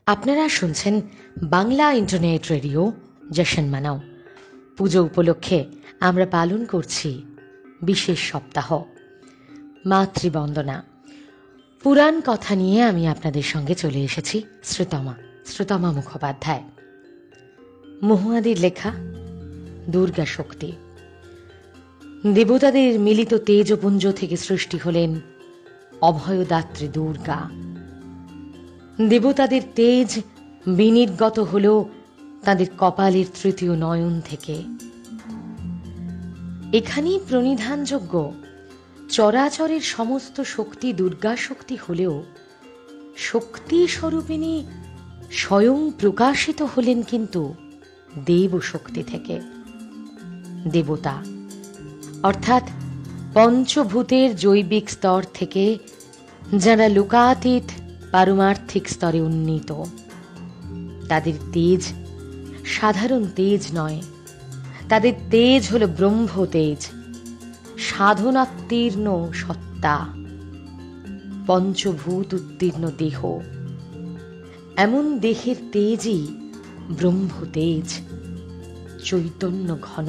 আপনারা শুনছেন Bangla internet radio Jashan Manao. Pujo উপলক্ষে আমরা পালন করছি বিশেষ সপ্তাহ মাতৃবন্দনা। পুরাণ কথা নিয়ে আমি আপনাদের সঙ্গে চলে এসেছি শ্রুতমা মুখোপাধ্যায়। মহুয়াদির লেখা দুর্গা শক্তি। দেবতাদের মিলিত তেজপুঞ্জ থেকে সৃষ্টি হলেন অভয়দাত্রী দুর্গা। দেবতাদের তেজ বিনির্গত হল তাদের কপালের তৃতীয় নয়ন থেকে। এখানেই প্রণিধানযোগ্য, চরাচরের সমস্ত শক্তি দুর্গা শক্তি হলেও শক্তি স্বরূপিণী স্বয়ং প্রকাশিত হলেন কিন্তু দেব শক্তি থেকে। দেবতা অর্থাৎ পঞ্চভূতের জৈবিক স্তর থেকে যারা লোকাতীত পারমার্থিক স্তরে উন্নীত, তাদের তেজ সাধারণ তেজ নয়, তাদের তেজ হল ব্রহ্ম তেজ, সাধনাত্তীর্ণ সত্তা, পঞ্চভূত উত্তীর্ণ দেহ। এমন দেহের তেজই ব্রহ্ম তেজ, চৈতন্য ঘন।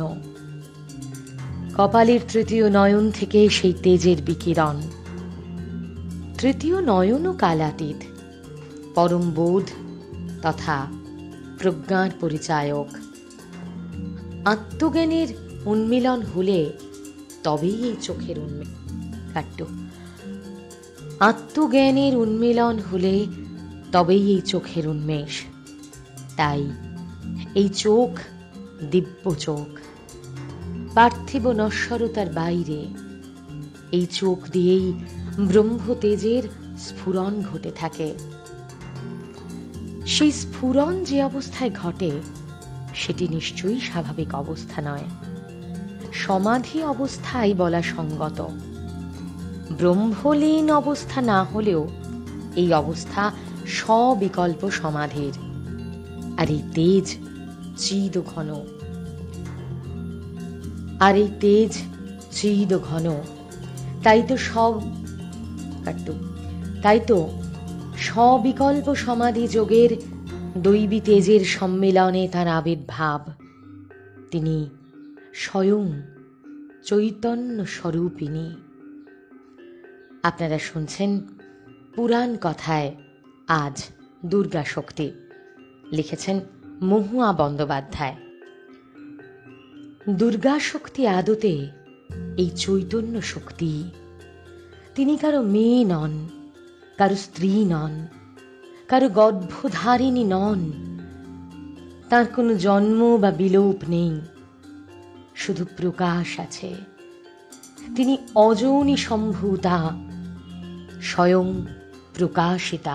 কপালের তৃতীয় নয়ন থেকে সেই তেজের বিকিরণ। তৃতীয় নয়নও কালাতীত, পরম বোধ তথা প্রজ্ঞার পরিচায়ক। আত্মজ্ঞানের উন্মিলন হলে তবেই এই চোখের আত্মজ্ঞানের উন্মিলন হলে তবেই এই চোখের উন্মেষ। তাই এই চোখ দিব্য চোখ, পার্থিব নশ্বরতার বাইরে। এই চোখ দিয়েই ব্রহ্ম তেজের স্ফুরণ ঘটে থাকে। সেই স্ফুরণ যে অবস্থায় ঘটে সেটি নিশ্চয়ই স্বাভাবিক অবস্থা নয়, সমাধি অবস্থায় বলা সঙ্গত। ব্রহ্মলীন অবস্থা না হলেও এই অবস্থা সবিকল্প সমাধির। আর এই তেজ চিদ ঘন, তাই তো সবিকল্প সমাধি যোগের দৈবী তেজের সম্মিলনে তার আবির্ভাব। তিনি স্বয়ং চৈতন্য স্বরূপিণী। আপনারা শুনছেন পুরাণ কথায় আজ দুর্গা শক্তি। লিখেছেন মহুয়া বন্দ্যোপাধ্যায়। দুর্গা শক্তি আদতে এই চৈতন্য শক্তি। তিনি কারো মেয়ে নন, কারো স্ত্রী নন, কারো গর্ভধারিণী নন। তার কোনো জন্ম বা বিলোপ নেই, শুধু প্রকাশ আছে। তিনি অযৌনি সম্ভূতা, স্বয়ং প্রকাশিতা,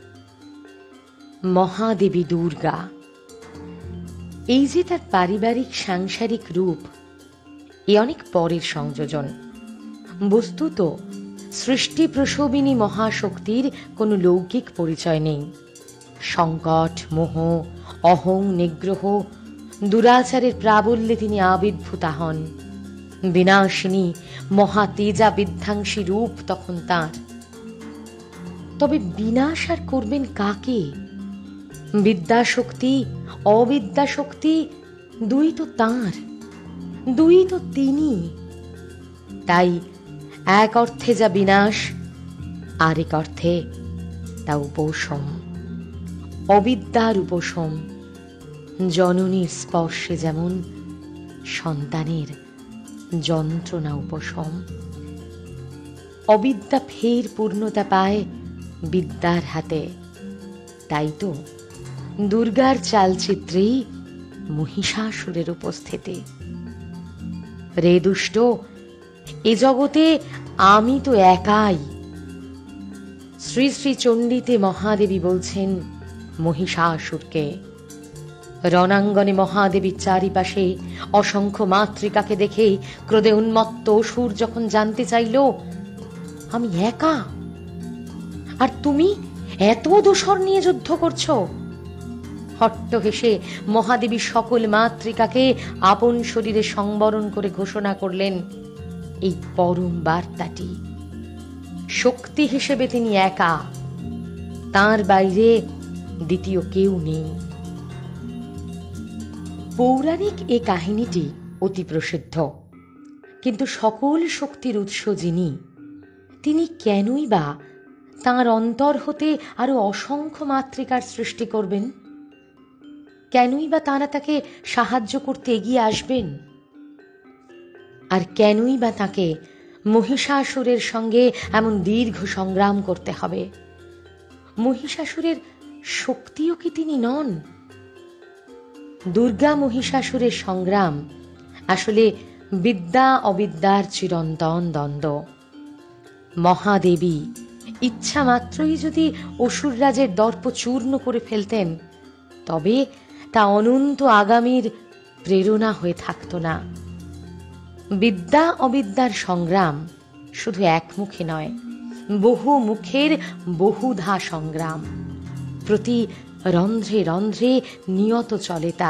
মহাদেবী দুর্গা। এই যে তার পারিবারিক সাংসারিক রূপ, এ অনেক পরের সংযোজন। বস্তুত সৃষ্টি প্রসবিনী মহাশক্তির কোনো লৌকিক পরিচয় নেই। সংকট, মোহ, অহং, নিগ্রহ, দুরাচারের প্রাবল্যে তিনি আবির্ভূতা হন। বিনাশিনী মহাতেজা বিধ্বংসী রূপ তখন তাঁর। তবে বিনাশ আর করবেন কাকে? বিদ্যাশক্তি, অবিদ্যাশক্তি দুই তো তাঁর, দুই তো তিনি। তাই এক অর্থে যা বিনাশ, আরেক অর্থে তা উপশম, অবিদ্যার উপশম। জননীর স্পর্শে যেমন সন্তানের যন্ত্রণা উপশম, অবিদ্যা ফের পূর্ণতা পায় বিদ্যার হাতে। তাই তো দুর্গার চালচিত্রেই মহিষাসুরের উপস্থিতি। রে দুষ্ট, এ জগতে আমি তো একাই। শ্রী শ্রী চণ্ডীতে মহাদেবী বলছেন মহিষাসুরকে। রণাঙ্গনে মহাদেবীর চারিপাশে অসংখ্য মাতৃকাকে দেখে ক্রোধে উন্মত্ত অসুর যখন জানতে চাইল, আমি একা আর তুমি এত দোসর নিয়ে যুদ্ধ করছো, হট্ট হেসে মহাদেবী সকল মাতৃকাকে আপন শরীরে সংবরণ করে ঘোষণা করলেন এই পরম বার্তাটি। শক্তি হিসেবে তিনি একা, তার বাইরে দ্বিতীয় কেউ নেই। পৌরাণিক এ কাহিনীটি অতি প্রসিদ্ধ, কিন্তু সকল শক্তির উৎস যিনি, তিনি কেনই বা তাঁর অন্তর হতে আরো অসংখ্য মাতৃকার সৃষ্টি করবেন? কেনই বা তাঁরা তাকে সাহায্য করতে এগিয়ে আসবেন? আর কেনই বা তাকে মহিষাসুরের সঙ্গে এমন দীর্ঘ সংগ্রাম করতে হবে? মহিষাসুরের শক্তিও কি তিনি নন? দুর্গা মহিষাসুরের সংগ্রাম আসলে বিদ্যা অবিদ্যার চিরন্তন দ্বন্দ্ব। মহাদেবী ইচ্ছা মাত্রই যদি অসুররাজের দর্প চূর্ণ করে ফেলতেন, তবে তা অনন্ত আগামীর প্রেরণা হয়ে থাকত না। বিদ্যা অবিদ্যার সংগ্রাম শুধু একমুখী নয়, বহু মুখের বহুধা সংগ্রাম। প্রতি রন্ধ্রে রন্ধ্রে নিয়ত চলে তা।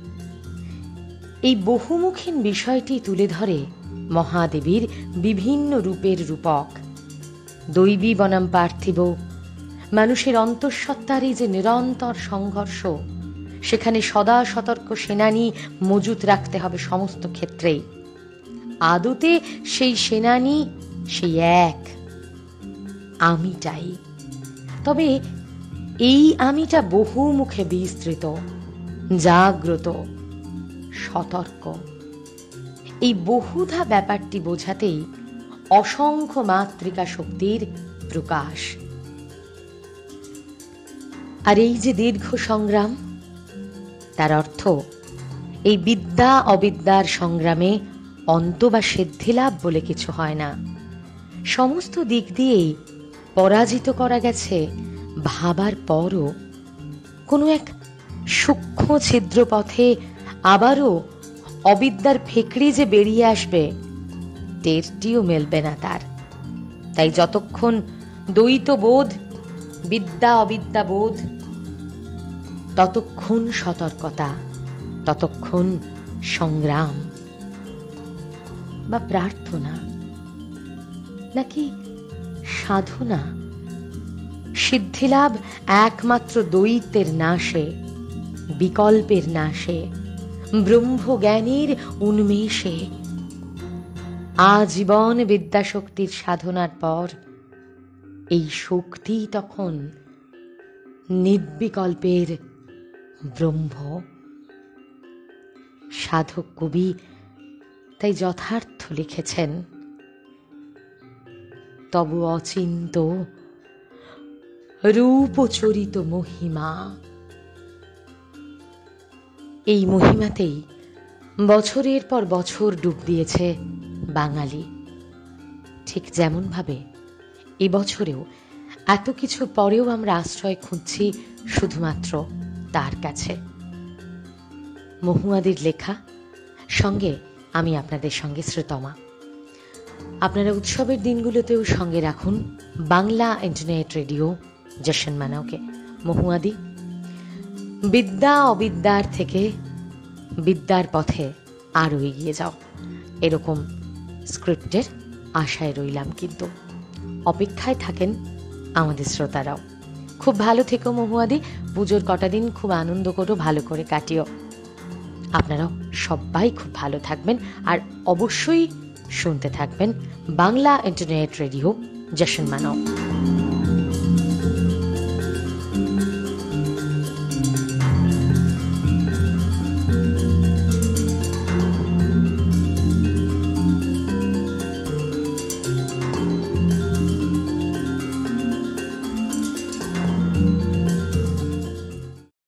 এই বহুমুখীন বিষয়টি তুলে ধরে মহাদেবীর বিভিন্ন রূপের রূপক। দৈবী বনাম পার্থিব, মানুষের অন্তঃসত্ত্বার এই যে নিরন্তর সংঘর্ষ, সেখানে সদা সতর্ক সেনানী মজুত রাখতে হবে সমস্ত ক্ষেত্রেই। আদতে সেই সেনানী সেই এক আমিটাই। তবে এই আমিটা বহু মুখে বিস্তৃত, জাগ্রত, সতর্ক। এই বহুধা ব্যাপারটি বোঝাতেই অসংখ্য মাতৃকা শক্তির প্রকাশ। আর এই যে দীর্ঘ সংগ্রাম, তার অর্থ এই বিদ্যা অবিদ্যার সংগ্রামে অন্ত বা সিদ্ধিলাভ বলে কিছু হয় না। সমস্ত দিক দিয়েই পরাজিত করা গেছে ভাবার পরও কোনো এক সূক্ষ্ম ছিদ্রপথে আবারও অবিদ্যার ফেকড়ি যে বেরিয়ে আসবে, টেরটিও মেলবে না তার। তাই যতক্ষণ দ্বৈত বোধ, বিদ্যা অবিদ্যা বোধ, ততক্ষণ সতর্কতা, ততক্ষণ সংগ্রাম বা প্রার্থনা, নাকি সাধনা। সিদ্ধিলাভ একমাত্র দ্বৈতের নাশে, বিকল্পের নাশে, ব্রহ্মজ্ঞানের উন্মেষে। আজীবন বিদ্যাশক্তির সাধনার পর এই শক্তি তখন নির্বিকল্পের ব্রহ্ম। সাধক কবি তাই যথার্থ লিখেছেন, তবু অচিন্ত রূপচরিত মহিমা। এই মহিমাতেই বছরের পর বছর ডুব দিয়েছে বাঙালি। ঠিক যেমন ভাবে এবছরেও এত কিছুর পরেও আমরা আশ্রয় খুঁজছি শুধুমাত্র তার কাছে। মহুয়াদির লেখা, সঙ্গে আমি আপনাদের সঙ্গে শ্রীতমা। আপনারা উৎসবের দিনগুলোতেও সঙ্গে রাখুন বাংলা ইন্টারনেট রেডিও জশন মানাওকে। মহুয়াদি, বিদ্যা অবিদ্যার থেকে বিদ্যার পথে আরও এগিয়ে যাও, এরকম স্ক্রিপ্টের আশায় রইলাম। কিন্তু অপেক্ষায় থাকেন আমাদের শ্রোতারাও। খুব ভালো থেকো মহুয়াদি। পুজোর কটা দিন খুব আনন্দ করো, ভালো করে কাটিও। আপনারাও সবাই খুব ভালো থাকবেন, আর অবশ্যই শুনতে থাকবেন বাংলা ইন্টারনেট রেডিও জশন মানাও।